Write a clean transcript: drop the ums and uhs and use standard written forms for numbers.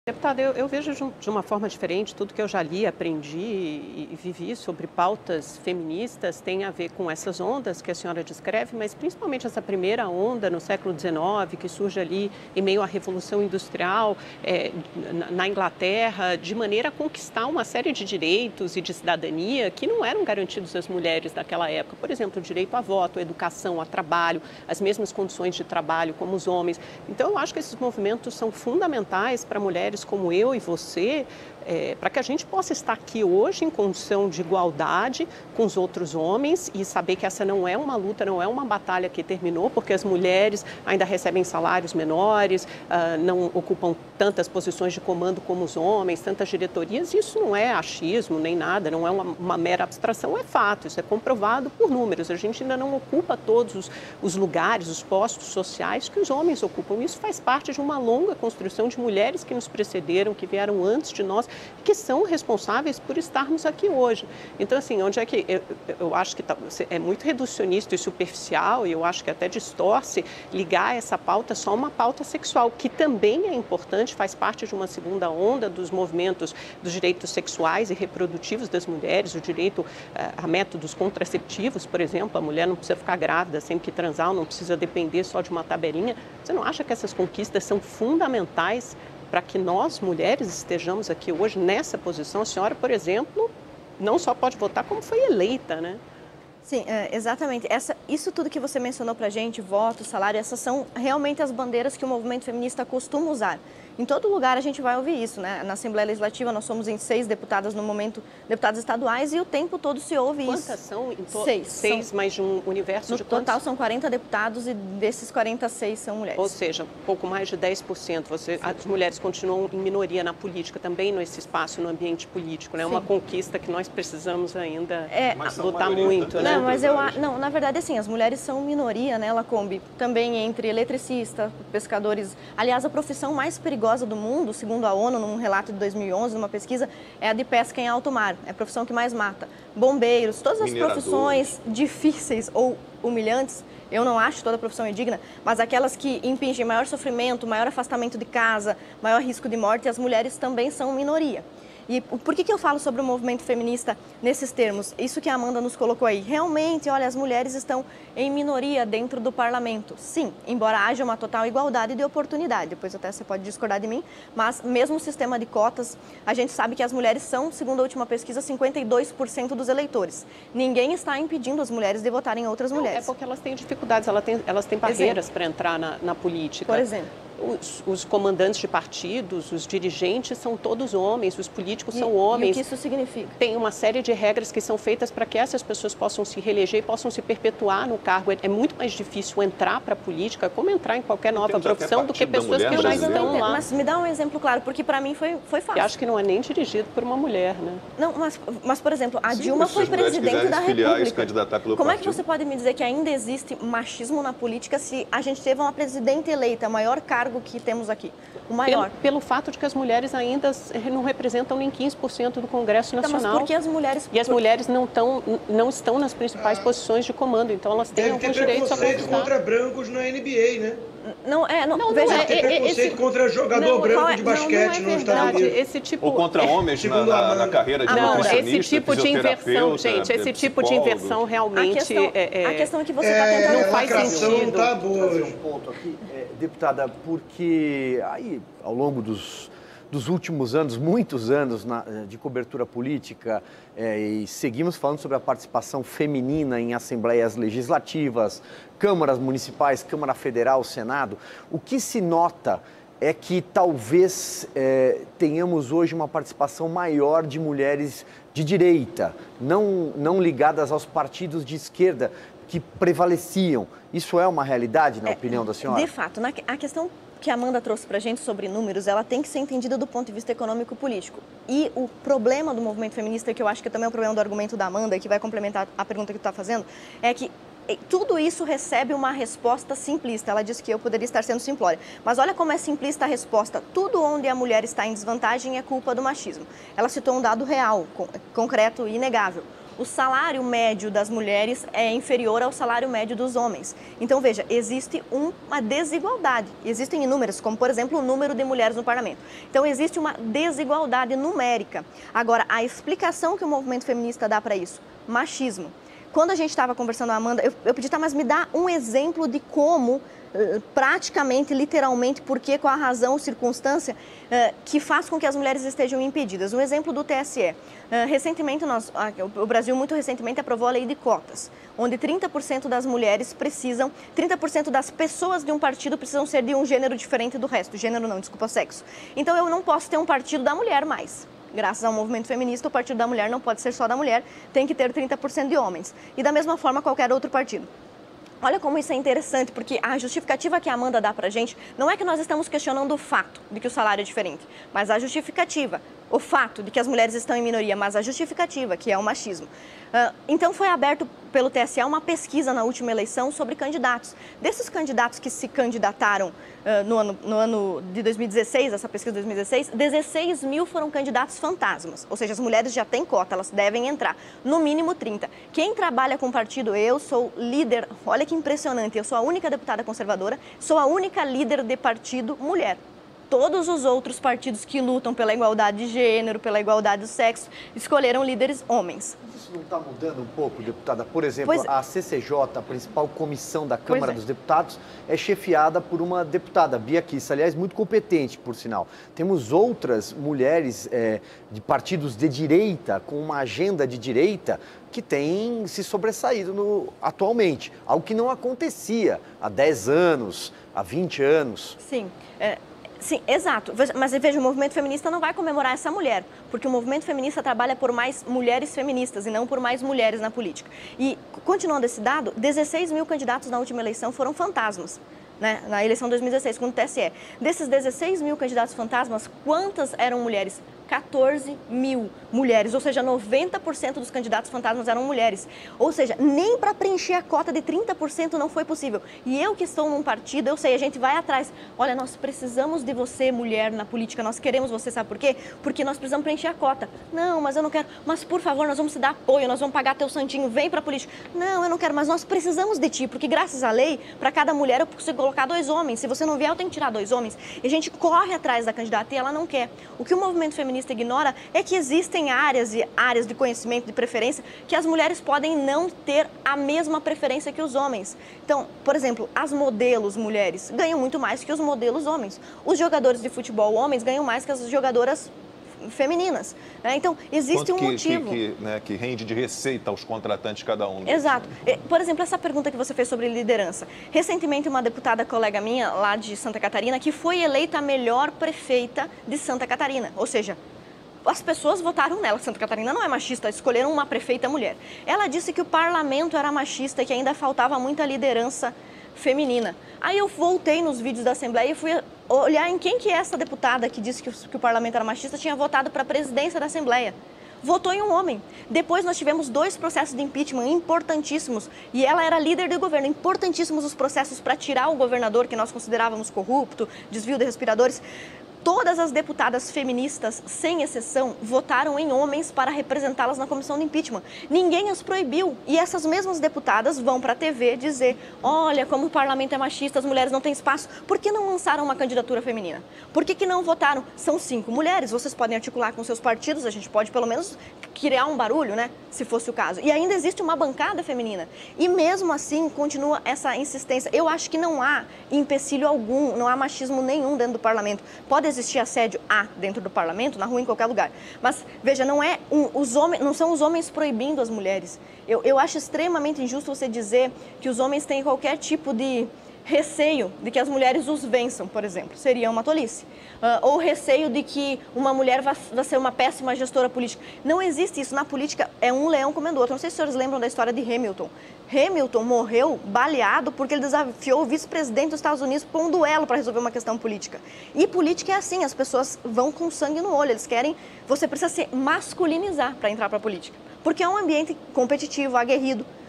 Deputada, eu vejo de uma forma diferente. Tudo que eu já li, aprendi e vivi sobre pautas feministas tem a ver com essas ondas que a senhora descreve, mas principalmente essa primeira onda no século XIX, que surge ali em meio à Revolução Industrial na Inglaterra, de maneira a conquistar uma série de direitos e de cidadania que não eram garantidos às mulheres daquela época. Por exemplo, o direito a voto, a educação, a trabalho, as mesmas condições de trabalho como os homens. Então, eu acho que esses movimentos são fundamentais para mulheres como eu e você, para que a gente possa estar aqui hoje em condição de igualdade com os outros homens e saber que essa não é uma luta, não é uma batalha que terminou, porque as mulheres ainda recebem salários menores, não ocupam tantas posições de comando como os homens, tantas diretorias. Isso não é achismo nem nada, não é uma mera abstração, é fato, isso é comprovado por números. A gente ainda não ocupa todos os lugares, os postos sociais que os homens ocupam. Isso faz parte de uma longa construção de mulheres que nos precederam, que vieram antes de nós, que são responsáveis por estarmos aqui hoje. Então, assim, onde é que eu acho que é muito reducionista e superficial, e eu acho que até distorce ligar essa pauta só a uma pauta sexual, que também é importante, faz parte de uma segunda onda dos movimentos dos direitos sexuais e reprodutivos das mulheres, o direito a métodos contraceptivos, por exemplo. A mulher não precisa ficar grávida sempre que transar, não precisa depender só de uma tabelinha. Você não acha que essas conquistas são fundamentais para que nós, mulheres, estejamos aqui hoje nessa posição? A senhora, por exemplo, não só pode votar, como foi eleita, né? Sim, exatamente. Isso tudo que você mencionou para a gente, voto, salário, essas são realmente as bandeiras que o movimento feminista costuma usar. Em todo lugar a gente vai ouvir isso, né? Na Assembleia Legislativa nós somos em 6 deputadas no momento, deputadas estaduais, e o tempo todo se ouve isso. Quantas são? 6. Mais de um universo de quantos? No total são 40 deputados e desses 46 são mulheres. Ou seja, pouco mais de 10%. As mulheres continuam em minoria na política, também nesse espaço, no ambiente político, né? É uma conquista que nós precisamos ainda lutar muito, né? Não, mas na verdade, assim, as mulheres são minoria, né, Lacombe? Também entre eletricistas, pescadores. Aliás, a profissão mais perigosa do mundo, segundo a ONU, num relato de 2011, numa pesquisa, é a de pesca em alto mar. É a profissão que mais mata. Bombeiros, todas as profissões difíceis ou humilhantes, eu não acho toda profissão indigna, mas aquelas que impingem maior sofrimento, maior afastamento de casa, maior risco de morte, as mulheres também são minoria. E por que eu falo sobre o movimento feminista nesses termos? Isso que a Amanda nos colocou aí. Realmente, olha, as mulheres estão em minoria dentro do parlamento. Sim, embora haja uma total igualdade de oportunidade. Depois até você pode discordar de mim, mas mesmo o sistema de cotas, a gente sabe que as mulheres são, segundo a última pesquisa, 52% dos eleitores. Ninguém está impedindo as mulheres de votarem em outras mulheres. É porque elas têm dificuldades, elas têm barreiras para entrar na política. Por exemplo. Os comandantes de partidos, os dirigentes são todos homens, os políticos são homens. E o que isso significa? Tem uma série de regras que são feitas para que essas pessoas possam se reeleger e possam se perpetuar no cargo. É muito mais difícil entrar para a política, como entrar em qualquer nova profissão, do que pessoas que já estão lá. Mas me dá um exemplo claro, porque para mim foi fácil. Eu acho que não é nem dirigido por uma mulher, né? Não, mas por exemplo, a Dilma foi presidente da República. Como é que você pode me dizer que ainda existe machismo na política se a gente teve uma presidente eleita, maior cargo que temos aqui, o maior? Pelo fato de que as mulheres ainda não representam nem 15% do Congresso Nacional. Mas por que as mulheres... E as mulheres não estão nas principais posições de comando, então elas têm alguns direitos a conquistar. Contra brancos na NBA, né? Veja, tem preconceito contra jogador branco de basquete nos Estados Unidos. Esse tipo, ou contra homens na carreira de nutricionista, esse tipo de inversão, gente, esse tipo de inversão realmente a questão é que você está tentando... Não faz sentido. Tá boa. Fazer um ponto aqui, deputada, porque aí, ao longo dos últimos anos, muitos anos de cobertura política, e seguimos falando sobre a participação feminina em assembleias legislativas, câmaras municipais, Câmara Federal, Senado. O que se nota é que talvez tenhamos hoje uma participação maior de mulheres de direita, não ligadas aos partidos de esquerda que prevaleciam. Isso é uma realidade, na opinião da senhora? De fato, a questão que a Amanda trouxe para a gente sobre números, ela tem que ser entendida do ponto de vista econômico-político. E o problema do movimento feminista, que eu acho que também é o problema do argumento da Amanda, e que vai complementar a pergunta que tu está fazendo, é que tudo isso recebe uma resposta simplista. Ela disse que eu poderia estar sendo simplória. Mas olha como é simplista a resposta. Tudo onde a mulher está em desvantagem é culpa do machismo. Ela citou um dado real, concreto e inegável. o salário médio das mulheres é inferior ao salário médio dos homens. Então, veja, existe uma desigualdade. Existem inúmeras, como, por exemplo, o número de mulheres no parlamento. Então, existe uma desigualdade numérica. Agora, a explicação que o movimento feminista dá para isso, machismo. Quando a gente estava conversando, Amanda, eu pedi, tá, mas me dá um exemplo de como, praticamente, literalmente, porque, qual a razão, circunstância, que faz com que as mulheres estejam impedidas. Um exemplo do TSE. Recentemente, o Brasil, muito recentemente, aprovou a lei de cotas, onde 30% das mulheres precisam, 30% das pessoas de um partido precisam ser de um gênero diferente do resto. Gênero não, desculpa, sexo. Então, eu não posso ter um partido da mulher mais. Graças ao movimento feminista, o Partido da Mulher não pode ser só da mulher, tem que ter 30% de homens. E da mesma forma, qualquer outro partido. Olha como isso é interessante, porque a justificativa que a Amanda dá pra gente não é que nós estamos questionando o fato de que o salário é diferente, mas a justificativa, o fato de que as mulheres estão em minoria, mas a justificativa, que é o machismo. Então foi aberto pelo TSE uma pesquisa na última eleição sobre candidatos. Desses candidatos que se candidataram no ano de 2016, essa pesquisa de 2016, 16 mil foram candidatos fantasmas. Ou seja, as mulheres já têm cota, elas devem entrar. No mínimo 30. Quem trabalha com partido, eu sou líder, olha que impressionante, eu sou a única deputada conservadora, sou a única líder de partido mulher. Todos os outros partidos que lutam pela igualdade de gênero, pela igualdade do sexo, escolheram líderes homens. Isso não está mudando um pouco, deputada? Por exemplo, a CCJ, a principal comissão da Câmara dos Deputados, é chefiada por uma deputada, Bia Kicis, aliás, muito competente, por sinal. Temos outras mulheres de partidos de direita, com uma agenda de direita, que têm se sobressaído atualmente. Algo que não acontecia há 10 anos, há 20 anos. Sim, sim, exato. Mas veja, o movimento feminista não vai comemorar essa mulher, porque o movimento feminista trabalha por mais mulheres feministas e não por mais mulheres na política. E, continuando esse dado, 16 mil candidatos na última eleição foram fantasmas, né? Na eleição de 2016, com o TSE. Desses 16 mil candidatos fantasmas, quantas eram mulheres? 14 mil mulheres, ou seja, 90% dos candidatos fantasmas eram mulheres. Ou seja, nem para preencher a cota de 30% não foi possível. E eu que estou num partido, eu sei, a gente vai atrás. Olha, nós precisamos de você, mulher, na política, nós queremos você, sabe por quê? Porque nós precisamos preencher a cota. Não, mas eu não quero. Mas, por favor, nós vamos te dar apoio, nós vamos pagar teu santinho, vem para a política. Não, eu não quero, mas nós precisamos de ti, porque graças à lei, para cada mulher eu consigo colocar 2 homens. Se você não vier, eu tenho que tirar 2 homens. E a gente corre atrás da candidata e ela não quer. O que o movimento feminista ignora é que existem áreas de conhecimento, de preferência, que as mulheres podem não ter a mesma preferência que os homens. Então, por exemplo, as modelos mulheres ganham muito mais que os modelos homens. Os jogadores de futebol homens ganham mais que as jogadoras femininas. Então, existe um motivo. Que rende de receita aos contratantes cada um. Exato. Por exemplo, essa pergunta que você fez sobre liderança. Recentemente, uma deputada colega minha, lá de Santa Catarina, que foi eleita a melhor prefeita de Santa Catarina. Ou seja, as pessoas votaram nela. Santa Catarina não é machista, escolheram uma prefeita mulher. Ela disse que o parlamento era machista e que ainda faltava muita liderança feminina. Aí eu voltei nos vídeos da Assembleia e fui olhar em quem que essa deputada que disse que o parlamento era machista tinha votado para a presidência da Assembleia. Votou em um homem. Depois nós tivemos 2 processos de impeachment importantíssimos e ela era líder do governo. Importantíssimos os processos para tirar o governador que nós considerávamos corrupto, desvio de respiradores. Todas as deputadas feministas, sem exceção, votaram em homens para representá-las na comissão de impeachment. Ninguém as proibiu. E essas mesmas deputadas vão para a TV dizer: olha, como o parlamento é machista, as mulheres não têm espaço. Por que não lançaram uma candidatura feminina? Por que não votaram? São 5 mulheres, vocês podem articular com seus partidos, a gente pode pelo menos criar um barulho, né? Se fosse o caso. E ainda existe uma bancada feminina. E mesmo assim, continua essa insistência. Eu acho que não há empecilho algum, não há machismo nenhum dentro do parlamento. Pode existir assédio dentro do parlamento, na rua, em qualquer lugar. Mas, veja, não são os homens proibindo as mulheres. Eu acho extremamente injusto você dizer que os homens têm qualquer tipo de receio de que as mulheres os vençam, por exemplo. Seria uma tolice. Ou receio de que uma mulher vai ser uma péssima gestora política. Não existe isso. Na política, é um leão comendo outro. Não sei se os senhores lembram da história de Hamilton. Hamilton morreu baleado porque ele desafiou o vice-presidente dos Estados Unidos para um duelo para resolver uma questão política. E política é assim, as pessoas vão com sangue no olho. Eles querem... Você precisa se masculinizar para entrar para a política. Porque é um ambiente competitivo, aguerrido.